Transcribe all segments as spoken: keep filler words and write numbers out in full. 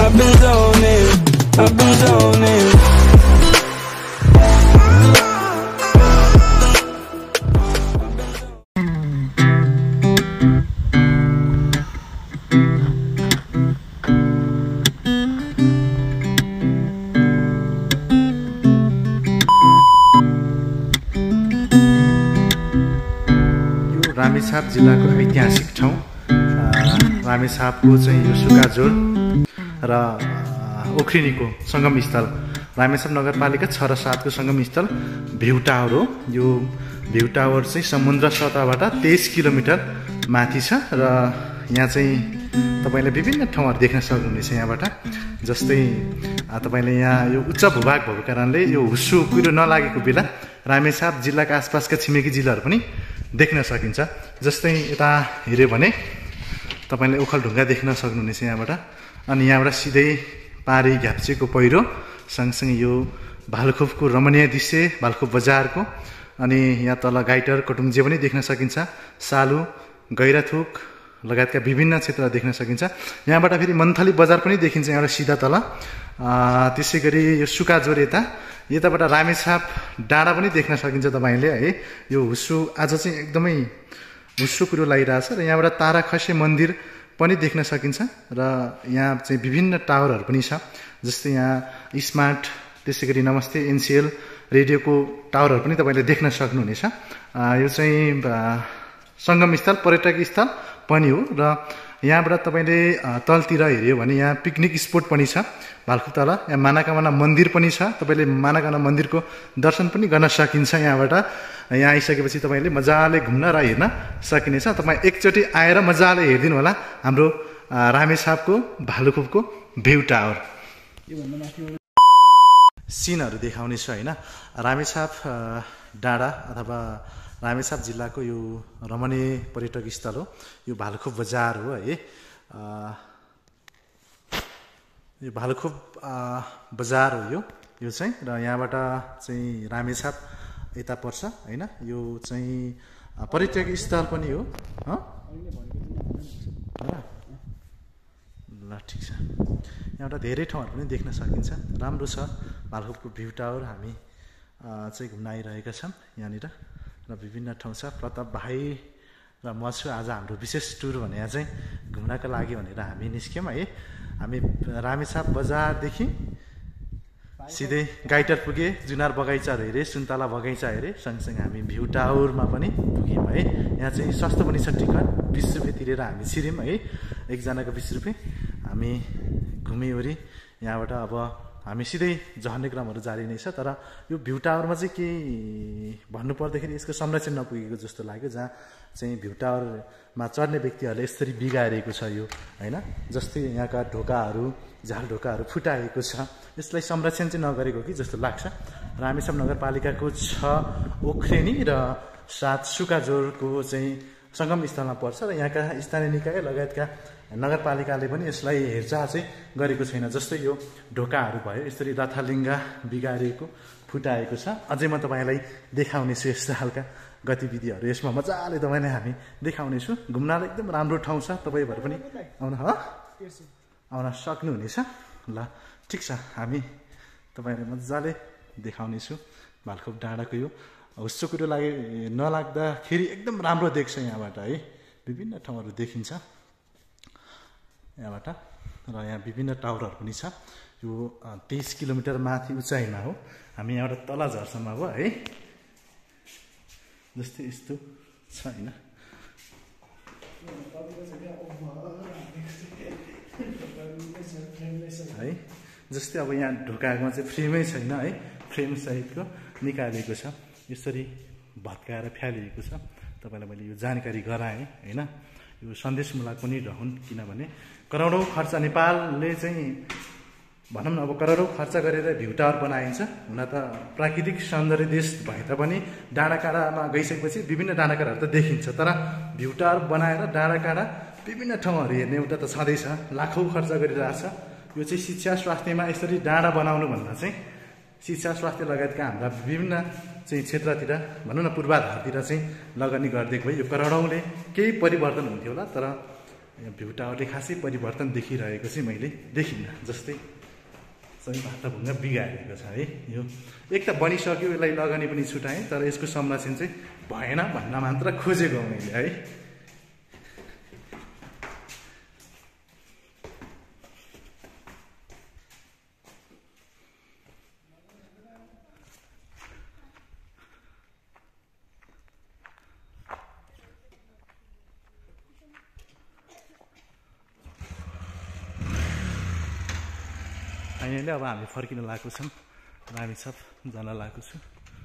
I've been zoning, I've been zoning. Ramechhap जिल्लाको ऐतिहासिक ठाउँ रामेछापको चाहिँ यो सुकाजोर र ओखरिनीको सङ्गम स्थल रामेछाप नगरपालिका छ र सातको सङ्गम स्थल भ्यू टावर हो। यो भ्यू टावर चाहिँ समुद्र सतहबाट तेइस किलोमिटर माथि छ र यहाँ चाहिँ तपाईँले विभिन्न ठाउँहरू देख्न सक्नुहुनेछ। यहाँबाट जस्तै तपाईँले यहाँ यो उच्च भूभाग भएको कारणले यो हुस्सु कुहिरो नलागेको बेला रामेछाप जिल्लाका आसपासका छिमेकी जिल्लाहरू पनि देख्न सकिन्छ। जस्तै यता हेऱ्यो भने तपाईँले ओखलढुङ्गा देख्न सक्नुहुनेछ यहाँबाट। अनि यहाँबाट सिधै पारी घ्याप्चेको पहिरो सँगसँगै यो भालुखोपको रमणीय दृश्य भालुखोप बजारको, अनि यहाँ तल गाइटर कटुङ्जे पनि देख्न सकिन्छ, सालु गैराथोक लगायतका विभिन्न क्षेत्रहरू देख्न सकिन्छ। यहाँबाट फेरि मन्थली बजार पनि देखिन्छ यहाँबाट सिधा तल। त्यसै गरी यो सुकाजोर यता यताबाट रामेछाप डाँडा पनि देख्न सकिन्छ तपाईँले है। यो हुस्सु आज चाहिँ एकदमै हुस्सु कुरो लागिरहेछ र यहाँबाट ताराखसे मन्दिर पनि देख्न सकिन्छ र यहाँ चाहिँ विभिन्न टावरहरू पनि छ। जस्तै यहाँ स्मार्ट, त्यसै गरी नमस्ते एनसिएल रेडियोको टावरहरू पनि तपाईँले देख्न सक्नुहुनेछ। यो चाहिँ सङ्गम स्थल पर्यटक स्थल पनि हो र यहाँबाट तपाईँले तलतिर हेऱ्यो भने यहाँ पिकनिक स्पोट पनि छ भालुखोप तल। यहाँ मानाकामना मन्दिर पनि छ, तपाईँले मानाकामना मन्दिरको दर्शन पनि गर्न सकिन्छ यहाँबाट। यहाँ आइसकेपछि तपाईँले मजाले घुम्न र हेर्न सकिनेछ। तपाईँ एकचोटि आएर मजाले हेरिदिनु होला हाम्रो रामेछापको भालुखोपको भ्यू टावर। सिनहरू देखाउने छ होइन। रामेछाप डाँडा अथवा रामेछाप जिल्लाको यो रमणीय पर्यटक स्थल हो। यो भालुखोप बजार हो है। यो भालुखोप बजार हो यो यो चाहिँ। र यहाँबाट चाहिँ रामेछाप यता पर्छ होइन। यो चाहिँ पर्यटक स्थल पनि हो। ल ठिक छ। यहाँबाट धेरै ठाउँहरू पनि देख्न सकिन्छ, राम्रो छ भालुखोपको भ्यू टावर। हामी चाहिँ घुम्न आइरहेका छौँ यहाँनिर र विभिन्न ठाउँ छ। प्रताप भाइ र म छु। आज हाम्रो विशेष टुर भनेर चाहिँ घुम्नका लागि भनेर हामी निस्क्यौँ है। हामी रामेछाप बजारदेखि सिधै गाइटर पुगे, जुनार बगैँचाहरू हेरेँ, सुन्तला बगैँचा हेरेँ, सँगसँगै हामी भ्यू टावरमा पनि पुग्यौँ है। यहाँ चाहिँ सस्तो पनि छ टिकट, बिस रुपियाँ तिरेर हामी छिर्यौँ है। एकजनाको बिस रुपियाँ। हामी घुमिवरि यहाँबाट अब हामी सिधै झर्ने क्रमहरू जारी नै छ। तर यो भ्यू टावरमा चाहिँ के भन्नुपर्दाखेरि यसको संरक्षण नपुगेको जस्तो लाग्यो। जहाँ चाहिँ भ्यू टावरमा चढ्ने व्यक्तिहरूले यसरी बिगारेको छ यो होइन। जस्तै यहाँका ढोकाहरू, झाल ढोकाहरू फुटाएको छ। यसलाई संरक्षण चाहिँ नगरेको कि जस्तो लाग्छ। रामेछाप नगरपालिकाको छ ओखरेनी र सात सुकाजोरको चाहिँ सङ्गम स्थलमा पर्छ र यहाँका स्थानीय निकाय लगायतका नगरपालिकाले पनि यसलाई हेरचाह चाहिँ गरेको छैन। जस्तै यो ढोकाहरू भयो यसरी रथालिङ्गा बिगारेको फुटाएको छ। अझै म तपाईँलाई देखाउनेछु यस्तो खालका गतिविधिहरू यसमा मजाले तपाईँलाई हामी देखाउनेछु। घुम्नलाई एकदम राम्रो ठाउँ छ, तपाईँहरू पनि आउन ह आउन सक्नुहुनेछ। ल ठिक छ, हामी तपाईँलाई मजाले देखाउनेछु भालुखोप डाँडाको यो हुस्सो कुरो लागि नलाग्दाखेरि एकदम राम्रो देख्छ यहाँबाट है। विभिन्न ठाउँहरू देखिन्छ यहाँबाट र यहाँ विभिन्न टावरहरू पनि छ। यो तेइस किलोमिटर माथि उचाइमा हो। हामी यहाँबाट तल झर्सम्म हो है। जस्तै यस्तो छ होइन। है जस्तै अब यहाँ ढोकामा चाहिँ फ्रेमै छैन है, फ्रेम सहितको निकालेको छ। यसरी भत्काएर फ्यालिएको छ। तपाईँलाई मैले यो जानकारी गराएँ होइन। यो सन्देशमूलक पनि रहन्, किनभने करोडौँ खर्च नेपालले चाहिँ भनौँ न अब करोडौँ खर्च गरेर भ्यू टावर बनाइन्छ। हुन त प्राकृतिक सौन्दर्य देश भए तापनि डाँडाकाँडामा गइसकेपछि विभिन्न डाँडाकाँडाहरू त देखिन्छ, तर भ्यू टावर बनाएर डाँडाकाँडा विभिन्न ठाउँहरू हेर्ने एउटा त छँदैछ, लाखौँ खर्च गरिरहेछ। यो चाहिँ शिक्षा स्वास्थ्यमा यसरी डाँडा बनाउनु भन्दा चाहिँ शिक्षा स्वास्थ्य लगायतका हाम्रा विभिन्न चाहिँ क्षेत्रतिर भनौँ न पूर्वाधारतिर चाहिँ लगानी गरिदिएको भए यो करोडौँले केही परिवर्तन हुन्थ्यो होला। तर भ्यू टावरले खासै परिवर्तन देखिरहेको चाहिँ मैले देखिनँ। जस्तै सबै भातभुङ्गा बिगारेको छ है। यो एक त बनिसक्यो, यसलाई लगानी पनि छुटाएँ, तर यसको संरक्षण चाहिँ भएन भन्न मात्र खोजेको मैले है। फाइनली अब हामी फर्किन लागेको छौँ। रामेछाप जान लागेको छु।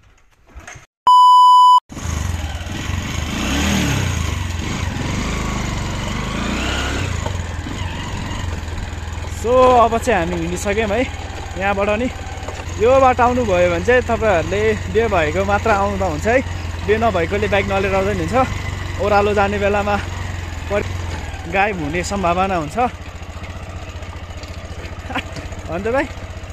सो अब चाहिँ हामी हिँडिसक्यौँ है। यहाँबाट नि यो बाटो आउनुभयो भने चाहिँ तपाईँहरूले बे भएको मात्र आउँदा हुन्छ है। बे नभएकोले बाइक नलिएर आउँदै हुन्छ। ओह्रालो जाने बेलामा गायब हुने सम्भावना हुन्छ। अन्त भाइ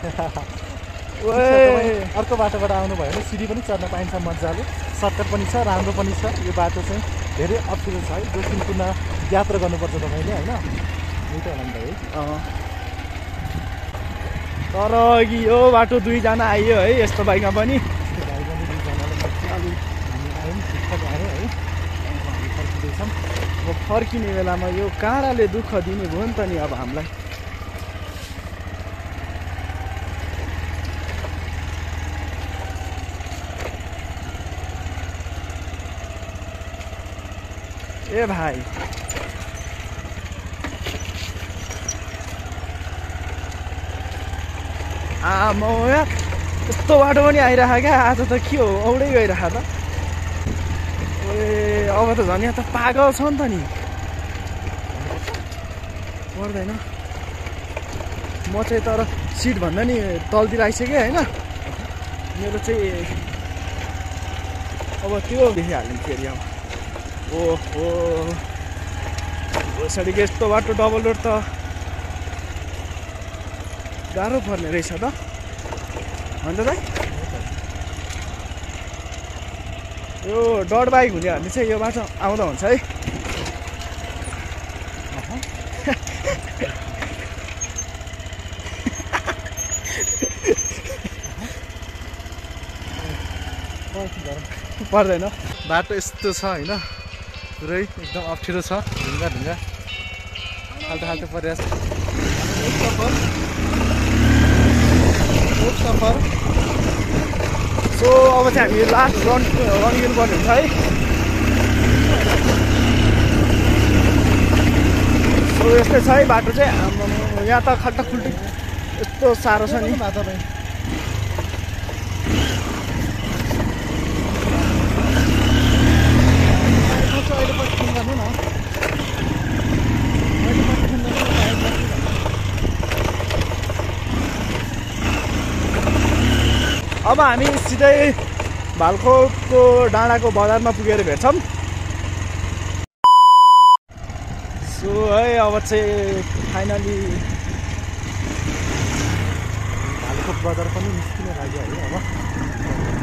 अर्को बाटोबाट आउनुभयो भने सिडी पनि चढ्न पाइन्छ मजाले। सर्टकट पनि छ, राम्रो पनि छ। यो बाटो चाहिँ धेरै अप्ठ्यारो छ है, जोखिमपूर्ण यात्रा गर्नुपर्छ तपाईँले होइन। यही त होला नि त है। तर अघि यो बाटो दुईजना आइयो है यस्तो बाइकमा पनि। बाइक पनि दुईजनाले मजाले हामी आयौँ, ठिकठाक आयो है। हामी फर्किँदैछौँ। अब फर्किने बेलामा यो काँडाले दुःख दिने भयो नि त नि अब हामीलाई। ए भाइ आमा यार यस्तो बाटो पनि आइरहेको क्या। आज त के हो औडै गइरहेको त। ए अब त झन् यहाँ त पागल छ नि त नि। पर्दैन म चाहिँ, तर सिट भन्दा नि तलतिर आइसकेँ होइन। मेरो चाहिँ अब त्यो देखिहाल्यो फेरि अब। ओहो यसरी यस्तो बाटो डबल रोड त गाह्रो पर्ने रहेछ त। अन्त भाइ यो डट बाइक हुने भने चाहिँ यो बाटो आउँदा हुन्छ है। पर्दैन। बाटो यस्तो छ होइन, पुरै एकदम अप्ठ्यारो छ। ढुङ्गा ढुङ्गा खाल्टो खाल्टो परिरहेको छ। सफर। सो अब चाहिँ हामी लास्ट रन रन लिनुपर्ने हुन्छ है। सो यस्तै छ है बाटो चाहिँ। यहाँ त खाल्टा खुल्टी यस्तो साह्रो छ नि। अब हामी सिधै भालखोपको डाँडाको बजारमा पुगेर भेट्छौँ। सो है अब चाहिँ फाइनली भालखोप बजार पनि निस्किन लाग्यो है अब।